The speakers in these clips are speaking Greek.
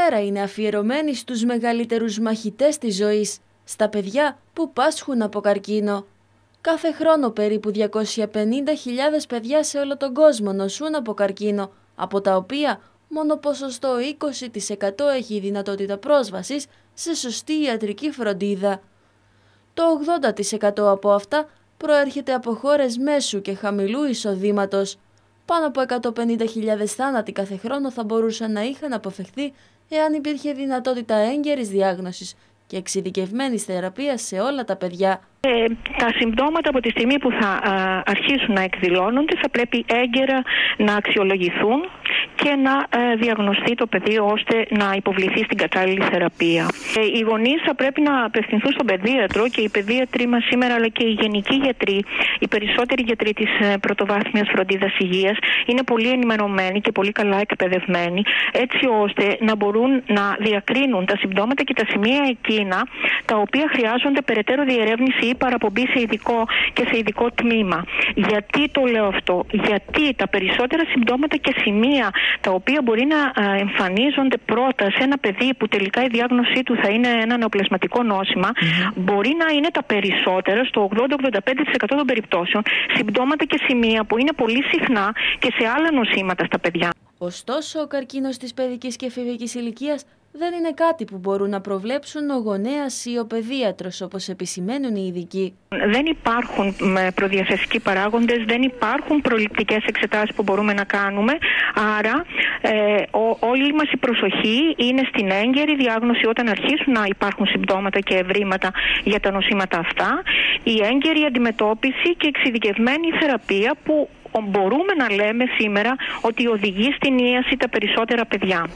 μέρα είναι αφιερωμένη στους μεγαλύτερους μαχητές της ζωής, στα παιδιά που πάσχουν από καρκίνο. Κάθε χρόνο περίπου 250.000 παιδιά σε όλο τον κόσμο νοσούν από καρκίνο, από τα οποία μόνο ποσοστό 20% έχει δυνατότητα πρόσβασης σε σωστή ιατρική φροντίδα. Το 80% από αυτά προέρχεται από χώρες μέσου και χαμηλού εισοδήματος. Πάνω από 150.000 θάνατοι κάθε χρόνο θα μπορούσαν να είχαν αποφευχθεί εάν υπήρχε δυνατότητα έγκαιρης διάγνωσης και εξειδικευμένης θεραπείας σε όλα τα παιδιά. Τα συμπτώματα από τη στιγμή που θα αρχίσουν να εκδηλώνονται θα πρέπει έγκαιρα να αξιολογηθούν και να διαγνωστεί το παιδί ώστε να υποβληθεί στην κατάλληλη θεραπεία. Οι γονείς θα πρέπει να απευθυνθούν στον παιδίατρο και οι παιδίατροι μας σήμερα, αλλά και οι γενικοί γιατροί, οι περισσότεροι γιατροί της πρωτοβάθμιας φροντίδας υγείας είναι πολύ ενημερωμένοι και πολύ καλά εκπαιδευμένοι, έτσι ώστε να μπορούν να διακρίνουν τα συμπτώματα και τα σημεία εκείνα τα οποία χρειάζονται περαιτέρω διερεύνηση ή παραπομπή σε ειδικό και σε ειδικό τμήμα. Γιατί το λέω αυτό? Γιατί τα περισσότερα συμπτώματα και σημεία τα οποία μπορεί να εμφανίζονται πρώτα σε ένα παιδί που τελικά η διάγνωσή του θα είναι ένα νεοπλασματικό νόσημα, μπορεί να είναι τα περισσότερα, στο 80-85% των περιπτώσεων, συμπτώματα και σημεία που είναι πολύ συχνά και σε άλλα νοσήματα στα παιδιά. Ωστόσο, ο καρκίνος της παιδικής και εφηβικής ηλικίας δεν είναι κάτι που μπορούν να προβλέψουν ο γονέας ή ο παιδίατρος, όπως επισημαίνουν οι ειδικοί. Δεν υπάρχουν προδιαθεσικοί παράγοντες, δεν υπάρχουν προληπτικές εξετάσεις που μπορούμε να κάνουμε, άρα όλη μας η προσοχή είναι στην έγκαιρη διάγνωση όταν αρχίσουν να υπάρχουν συμπτώματα και ευρήματα για τα νοσήματα αυτά, η έγκαιρη αντιμετώπιση και εξειδικευμένη θεραπεία που μπορούμε να λέμε σήμερα ότι οδηγεί στην ίαση τα περισσότερα παιδιά.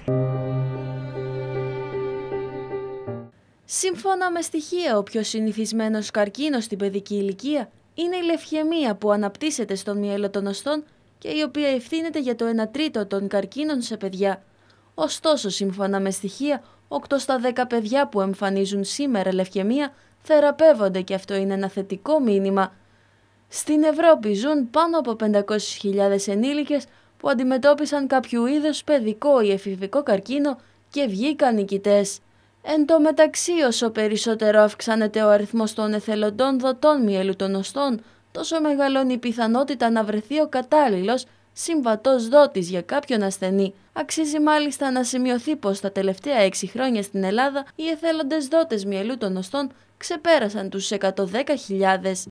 Σύμφωνα με στοιχεία, ο πιο συνηθισμένος καρκίνος στην παιδική ηλικία είναι η λευχαιμία που αναπτύσσεται στον μυέλο των οστών και η οποία ευθύνεται για το 1 τρίτο των καρκίνων σε παιδιά. Ωστόσο, σύμφωνα με στοιχεία, 8 στα 10 παιδιά που εμφανίζουν σήμερα λευχαιμία θεραπεύονται και αυτό είναι ένα θετικό μήνυμα. Στην Ευρώπη ζουν πάνω από 500.000 ενήλικες που αντιμετώπισαν κάποιου είδους παιδικό ή εφηβικό καρκίνο και βγήκαν νικητές. Εν τω μεταξύ, όσο περισσότερο αυξάνεται ο αριθμός των εθελοντών δοτών μυέλου των οστών, τόσο μεγαλώνει η πιθανότητα να βρεθεί ο κατάλληλος συμβατός δότης για κάποιον ασθενή. Αξίζει μάλιστα να σημειωθεί πως τα τελευταία 6 χρόνια στην Ελλάδα οι εθέλοντες δότες μυελού των οστών ξεπέρασαν τους 110.000.